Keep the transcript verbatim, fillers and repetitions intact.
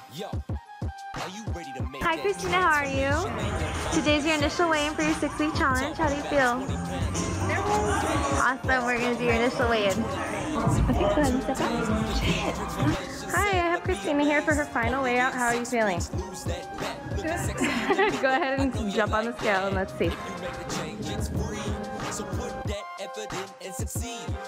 Hi Christina, how are you? Today's your initial weigh-in for your six-week challenge. How do you feel? Awesome, we're going to do your initial weigh-in. Okay, go ahead and step back. Hi, I have Christina here for her final weigh-out. How are you feeling? Go ahead and jump on the scale and let's see.